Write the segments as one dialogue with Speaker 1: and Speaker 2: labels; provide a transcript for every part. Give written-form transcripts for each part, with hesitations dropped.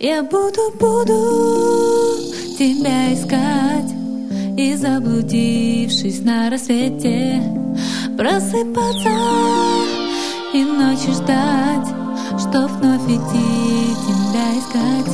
Speaker 1: Я буду тебя искать и, заблудившись на рассвете, просыпаться и ночью ждать, что вновь идти тебя искать.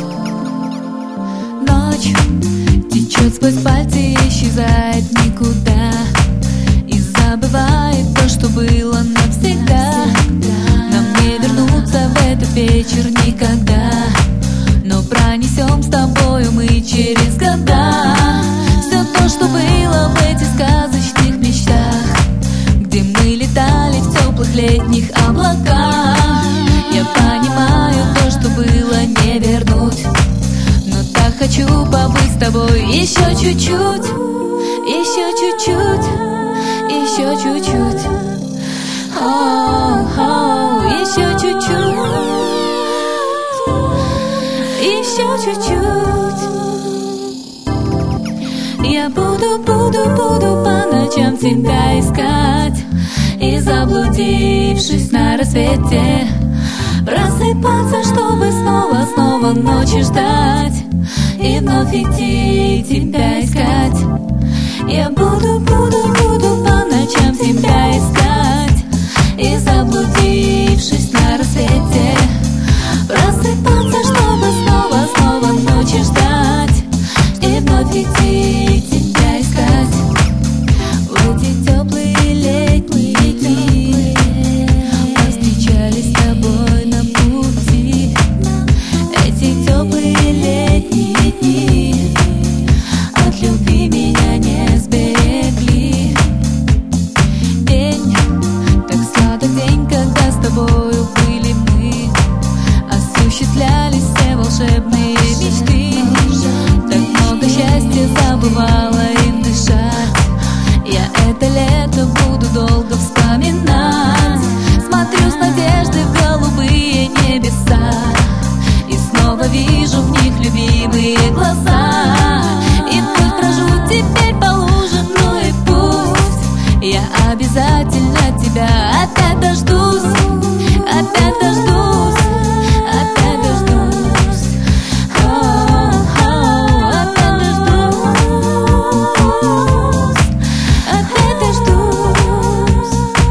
Speaker 1: Ночь течет сквозь пальцы, исчезает никуда и забывает то, что было навсегда. Нам не вернуться в этот вечер никогда, но пронесем с тобою мы через года все то, что было в этих сказочных мечтах, где мы летали в теплых летних облаках. Я понимаю, то, что было, не вернуть, но так хочу побыть с тобой еще чуть-чуть, еще чуть-чуть, еще чуть-чуть, еще чуть-чуть, еще чуть-чуть. Я буду по ночам тебя искать и, заблудившись на рассвете, просыпаться, чтобы снова ночи ждать и вновь идти тебя искать. Я буду по ночам тебя искать и, заблудившись на рассвете, просыпаться, чтобы снова ночи ждать и вновь идти тебя искать. В эти теплые летние дни повстречались с тобой на пути. Эти теплые летние дни от любви меня не сберегли. День, так сладок день, когда с тобою были мы, осуществлялись все волшебные мечты. Так много счастья забывала им дышать. Я это лето буду долго вспоминать. Смотрю с надеждой в голубые небеса и снова вижу в них любимые глаза. И пусть брожу теперь по лужам, ну и пусть я обязательно тебя опять дождусь, опять дождусь, опять дождусь, опять дождусь.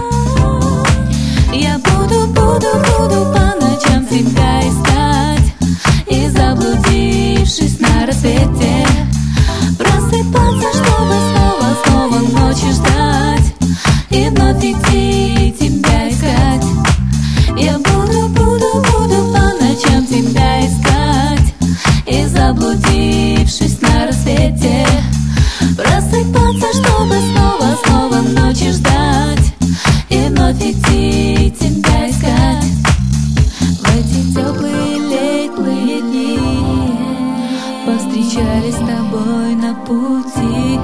Speaker 1: Я буду по ночам тебя искать и, заблудившись на рассвете, просыпаться, чтобы снова ночи ждать и вновь идти тебя искать. Я буду по ночам тебя искать и, заблудившись на рассвете, просыпаться, чтобы снова ночи ждать и вновь идти тебя искать. В эти теплые летние дни повстречались с тобой на пути.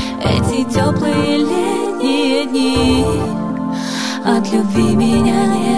Speaker 1: Эти теплые летние дни от любви меня не